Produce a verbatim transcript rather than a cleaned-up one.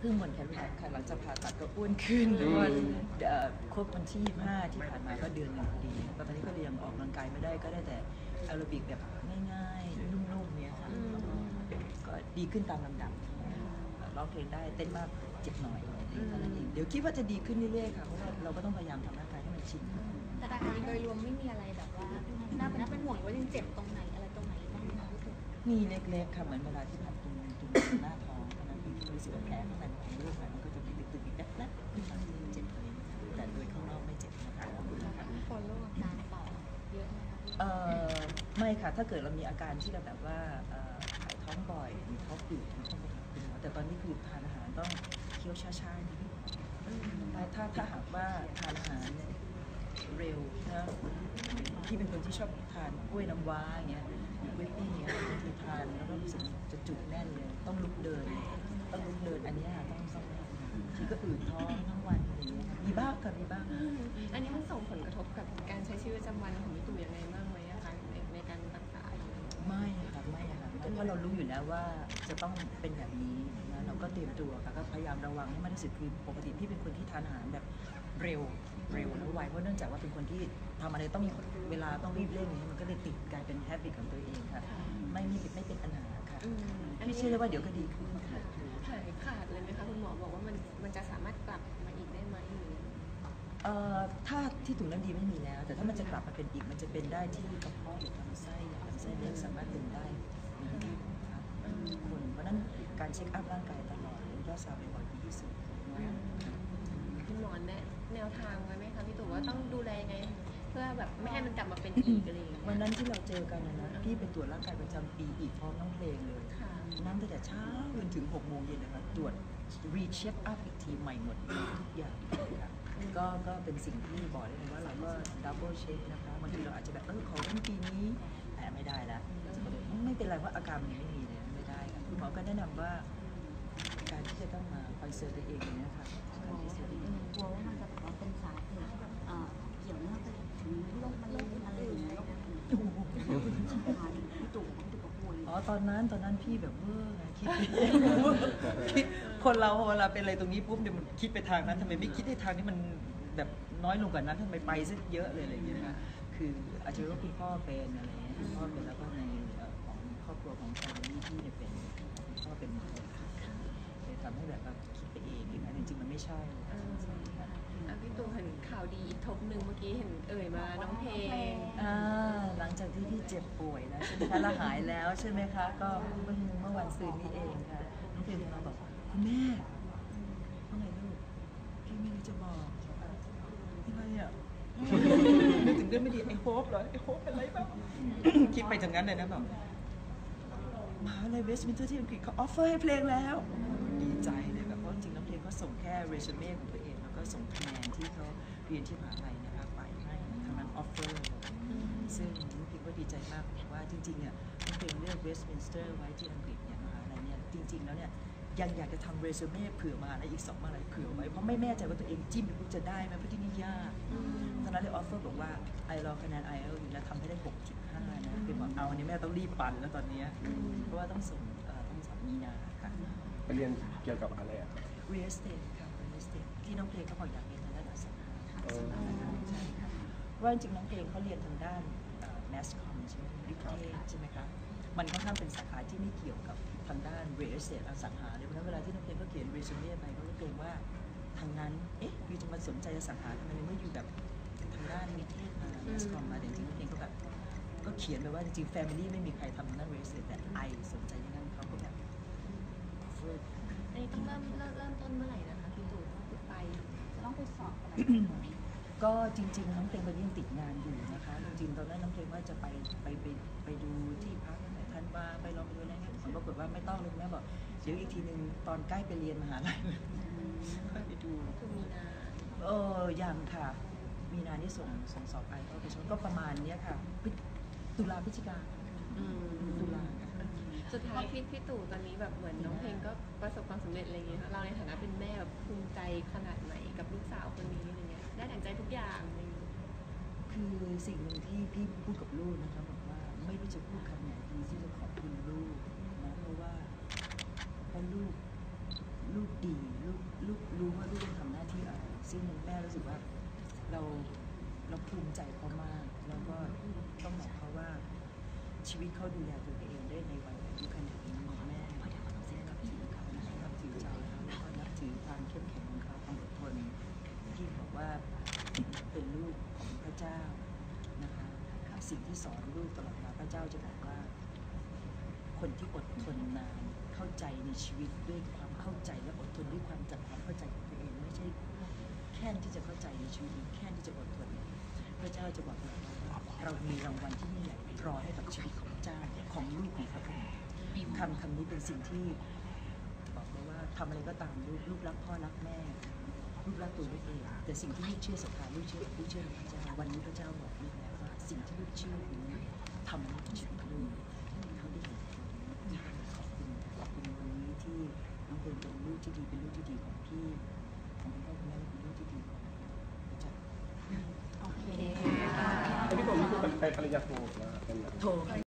พิ่งหมดแคลรี่ค่ะหลังจากผ่าตัดก็อ้วนขึ้นแล้วก็ครบวันที่ยี่สิบห้าที่ผ่านมาก็เดือนหนึ่งพอดีตอนนี้ก็ยังออกกำลังกายไม่ได้ก็ได้แต่แอโรบิกแบบง่ายๆนุ่มๆเนี่ยค่ะก็ดีขึ้นตามลำดับร้องเพลงได้เต้นมากเจ็บหน่อยเท่านั้นเองเดี๋ยวคิดว่าจะดีขึ้นเรื่อยๆค่ะเพราะว่าเราก็ต้องพยายามทำร่างกายให้มันชินแต่อาการโดยรวมไม่มีอะไรแบบว่าน่าเป็นน่าเป็นห่วงว่ายังเจ็บตรงไหนอะไรตรงไหนบ้างไหมคะพี่ตู่มีเล็กๆค่ะเหมือนเวลาที่ผ่าตรงตรงหน้าท้องเท่านั้นเองที่รู้สึกว่าแผลข้างในของลูกมันก็จะมีตึกๆอีกแป๊บๆขึ้นมาที่เจ็บอะไรแต่โดยข้างนอกไม่เจ็บนะคะฟอลโล่อาการต่อเยอะไหมคะเอ่อไม่ค่ะถ้าเกิดเรามีอาการที่เราแบบว่าถ่ายท้องบ่อยหรือท้องอืดต้องไปหาคุณหมอแต่ตอนนี้คือทานอาหารต้องเคี้ยวช้าๆนิดนึงถ้าถ้าหากว่าทานอาหารเร็วนะที่เป็นคนที่ชอบทานกล้วยน้ำว้าอย่างเงี้ยหรือกล้วยปิ้งเงี้ยบางทีทานแล้วก็รู้สึกจะจุกแน่นเลยต้องลุกเดินต้องลุกเดินอันนี้ต้องต้องทีก็อืดท้องทั้งวันอะไรเงี้ยมีบ้างค่ะมีบ้างอันนี้มันส่งผลกระทบกับการใช้ชีวิตประจำวันของพี่ตู่ยังไงบ้างไหมคะในในการรักษาไม่ค่ะไม่ค่ะเพราะเรารู้อยู่แล้วว่าจะต้องเป็นแบบนี้นะเราก็เตรียมตัวค่ะก็พยายามระวังให้มากที่สุดคือปกติพี่เป็นคนที่ทานอาหารแบบเร็วเร็วแล้วไวเพราะเนื่องจากว่าเป็นคนที่ทำอะไรต้องเวลาต้องรีบเร่งนี้มันก็เลยติดกลายเป็นแฮบิตของตัวเองค่ะไม่มีไม่เป็นปัญหาค่ะพี่เชื่อเลยว่าเดี๋ยวก็ดีขึ้นค่ะหายขาดเลยไหมคะคุณหมอบอกว่ามันมันจะสามารถกลับมาอีกได้ไหมหรือเอ่อถ้าที่ถุงน้ำดีไม่มีแล้วแต่ถ้ามันจะกลับมาเป็นอีกมันจะเป็นได้ที่กระเพาะหรือลำไส้ลำไส้เล็กสามารถเป็นได้คนเพราะนั้นการเช็คอัพร่างกายตลอดยอดซาวบ่อยดีที่สุดคุณหมอแนะแนวทางไว้ไหมคะพี่ตู่ว่าต้องดูแลยังไงเพื่อแบบไม่ให้มันกลับมาเป็นอีกอะไรอย่างเงี้ยวันนั้นที่เราเจอกันนะนะพี่ไปตรวจร่างกายประจำปีอีกพร้อมน้องเพลงเลยนั่งตั้งแต่เช้าจนถึงหกโมงเย็นนะคะตรวจรีเช็คอัพอีกทีใหม่หมดทุกอย่างค่ะก็ก็เป็นสิ่งที่บอกได้เลยว่าเราก็ดับเบิลเช็คนะคะบางทีเราอาจจะแบบเออขอต้นปีนี้แต่ไม่ได้แล้วไม่เป็นไรเพราะอาการมันยังไม่มีเลยไม่ได้ค่ะคุณหมอก็แนะนำว่าการที่จะต้องมาคอยเซอร์ตัวเองเนี่ยค่ะการที่เซอร์ตัวเองกลัวว่ามันจะแบบเป็นสาเหตุเกี่ยวเนื่องไปถึงโรคมะเร็งอะไรอย่างเงี้ยพี่ตู่พี่ตู่ก็ป่วยอ๋อตอนนั้นตอนนั้นพี่แบบเมื่อไงคิดคิดคนเราเวลาเป็นอะไรตรงนี้ปุ๊บเดี๋ยวมันคิดไปทางนั้นทำไมไม่คิดในทางที่มันแบบน้อยลงกว่านั้นทำไมไปซะเยอะเลยอะไรอย่างเงี้ยนะคืออาจจะว่าคุณพ่อเป็นอะไรเงี้ยคุณพ่อเป็นแล้วก็ในของครอบครัวของแฟนนี่ที่เนี่ยเป็นคุณพ่อเป็นเลยทำให้แบบว่าคิดไปเองอย่างนั้นจริงๆมันไม่ใช่พี่ตู่เห็นข่าวดีอีกทบหนึ่งเมื่อกี้เห็นเอ่ยมาน้องเพลงหลังจากที่พี่เจ็บป่วยนะใช่ไหมคะแล้วหายแล้วใช่ไหมคะก็เมื่อเมื่อวันซืนนี้เองค่ะน้องเพลงมาบอกคุณแม่ว่าไงลูกพี่มีอะไรจะบอกยังไงอ่ะนึกถึงเรื่องไม่ดีไอ้โฮปเหรอไอ้โฮปเป็นไรบ้างคิดไปถึงนั้นเลยนะแบบมหาวิทยาลัยเวสต์มินสเตอร์ที่อังกฤษเขาออฟเฟอร์ให้เพลงแล้วดีใจเลยแบบเพราะจริงๆน้องเพลงก็ส่งแค่เรซูเม่ของตัวเองแล้วก็ส่งคะแนนที่เขาเรียนที่มหาวิทยาลัยนะคะไปให้ทางนั้นออฟเฟอร์ซึ่งน้องเพลงก็ดีใจมากว่าจริงๆอ่ะน้องเพลงเลือกเวสต์มินสเตอร์ไว้ที่อังกฤษเนี่ยมหาวิทยาลัยเนี่ยจริงๆแล้วเนี่ยยังอยากจะทำเรซูเม่เผื่อมาอะไรอีกสองมหาวิทยาลัยเผื่อไว้เพราะไม่แน่ใจว่าตัวเองจิ้มปุ๊บจะได้ไหมเพราะที่นี่ยากตอนนั้นเลยออฟเฟอร์บอกว่าไอรอคะแนนไอเอลอยู่แล้วทำให้ได้ หกจุดห้า นะเป็นบอกเอาอันนี้แม่ต้องรีบปั่นแล้วตอนนี้เพราะว่าต้องส่งต้องสอบมีนาค่ะไปเรียนเกี่ยวกับอะไรอ่ะ real estate ค่ะ real estate ที่น้องเพลงเขาบอกอยากเรียนทางด้านอสังหาใช่ค่ะเพราะจริงๆน้องเพลงเขาเรียนทางด้าน mass comm ใช่ไหมวิทยาใช่ไหมคะมันค่อนข้างเป็นสาขาที่ไม่เกี่ยวกับทางด้าน real estate อสังหาเลยเพราะฉะนั้นเวลาที่น้องเพลงเขาเขียน resume ไปเขาก็เกรงว่าทางนั้นเอ๊ะยูจะมาสนใจอสังหาทำไมเมื่ออยู่แบบทางด้านวิทยามา mass comm มาแต่จริงๆน้องเพลงก็แบบก็เขียนไปว่าจริงๆ family ไม่มีใครทำทางด้าน real estate แต่ไอสนใจอย่างนั้นเขาก็แบบอันนี้ต้องเริ่มเริ่มเริ่มต้นเมื่อไหร่นะคะพี่ตู่ต้องไปต้องไปสอบอะไรก็จริงๆน้องเพลงตอนนี้ยังติดงานอยู่นะคะจริงๆตอนนั้นน้องเพลงว่าจะไปไปไปไปดูที่พักท่านว่าไปลองไปดูอะไรเงี้ยปรากฏว่าไม่ต้องเลยแม่บอกเดี๋ยวอีกทีหนึ่งตอนใกล้ไปเรียนมหาลัยค่อยไปดูคือมีนาเออยังค่ะมีนาที่ส่งส่งสอบไปก็ไปชมก็ประมาณนี้ค่ะตุลาพฤศจิกาตุลาสุดท้ายพี่พี่ตู่ตอนนี้แบบเหมือนน้องเพลงก็ประสบความสำเร็จอะไรอย่างเงี้ยเราในฐานะเป็นแม่แบบภูมิใจขนาดไหนกับลูกสาวคนนี้อะไรเงี้ยได้ดั่งใจทุกอย่างเลยคือสิ่งหนึ่งที่พี่พูดกับลูกนะคะบอกว่าไม่รู้จะพูดคำไหนดีที่จะขอบคุณลูกนะเพราะว่าเพราะลูกลูกดีรู้ว่าลูกต้องทำหน้าที่อะไรซึ่งแม่รู้สึกว่าเราเราภูมิใจเขามากแล้วก็ต้องบอกเขาว่าชีวิตเขาดูแลตัวเองได้ในวัยอายุขนาดนี้แม่แม่นับถือเขานะคะนับถือใจเขาแล้วก็นับถือความเข้มแข็งของเขาความอดทนที่บอกว่าเป็นลูกของพระเจ้านะคะสิ่งที่สอนลูกตลอดมาพระเจ้าจะบอกว่าคนที่อดทนนานเข้าใจในชีวิตด้วยความเข้าใจและอดทนด้วยความจัดความเข้าใจของตัวเองไม่ใช่แค่ที่จะเข้าใจในชีวิตแค่ที่จะอดทนพระเจ้าจะบอกเราว่าเรามีรางวัลที่ยิ่งใหญ่รอให้กับชีวิตของพระเจ้าของลูกของพระองค์คำคำนี้เป็นสิ่งที่บอกเลยว่าทำอะไรก็ตามลูกลูกรักพ่อรักแม่ลูกรักตัวลูกเองแต่สิ่งที่ลูกเชื่อศรัทธาลูกเชื่อลูกเชื่อพระเจ้าวันนี้พระเจ้าบอกลูกแล้วว่าสิ่งที่ลูกเชื่อนี้ทำให้ชีวิตลูกเขาได้เห็นขอบคุณขอบคุณวันนี้ที่น้องเป็นเป็นลูกที่ดีเป็นลูกที่ดีของพี่ของคุณพ่อคุณแม่เป็นลูกที่ดีของพระเจ้าโอเคไอ้ที่ผมนี่คือเป็นปริญญาโทนะเป็นโทร